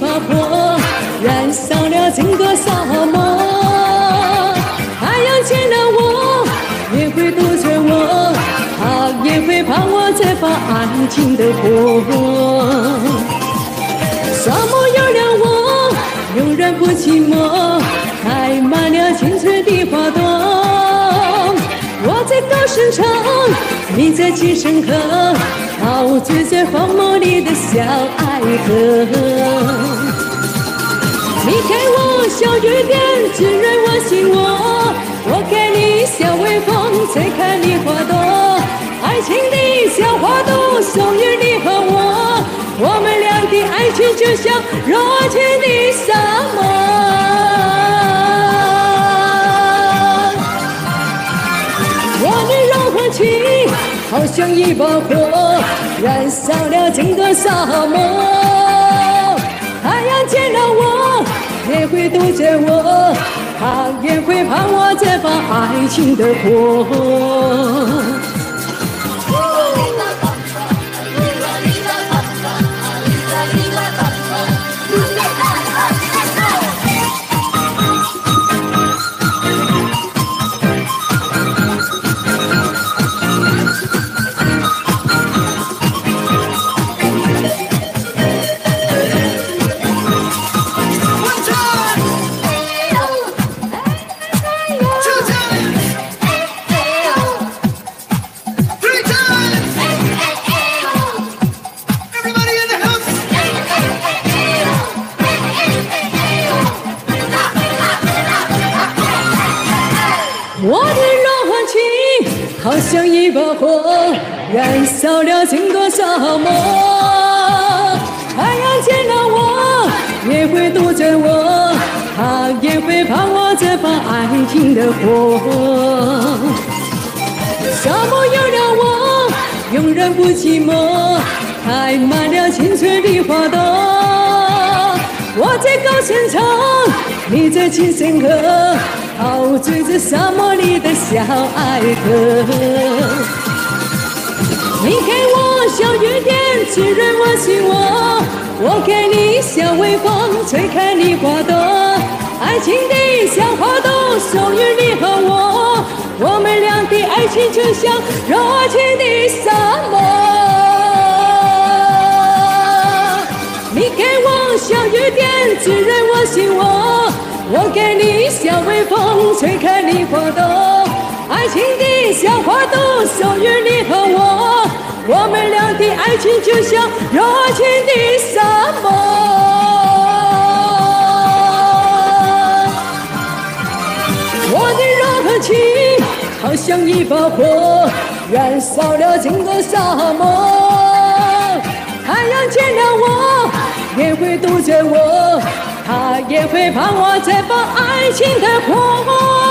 把火，燃烧了整个沙漠。太阳见了我，也会杜绝我，它也会怕我这把爱情的火。沙漠有了我，永远不寂寞，开满了青春的花朵。我在高声唱，你在轻声和，陶醉在荒漠里的小爱河。你给我小雨点，滋润我心窝，我给你小微风，吹开你花朵。爱情的小花朵送予你和我，我们俩的爱情就像热情的沙漠。我的柔和情好像一把火，燃烧了整个沙漠。太阳见了我，也会杜绝我，它也会怕我这把爱情的火。我的柔和情好像一把火，燃烧了整个沙漠。太阳见了我，也会杜绝我，它也会怕我这把爱情的火。沙漠有了我，永远不寂寞，开满了青春的花朵。我在高声唱，你在轻声和，陶醉在沙漠里的小爱河。你给我小雨点，滋润我心窝，我给你小微风，吹开你花朵。爱情的小花朵送予你和我，我们俩的爱情就像热情的沙漠。你给我小雨点，滋润我心窝，我给你小微风，吹开你花朵。爱情的小花朵送予你和我，我们俩的爱情就像热情的沙漠。我的柔和情好像一把火，燃烧了整个沙漠。太阳见了我，也会杜绝我，它也会怕我这把爱情的火。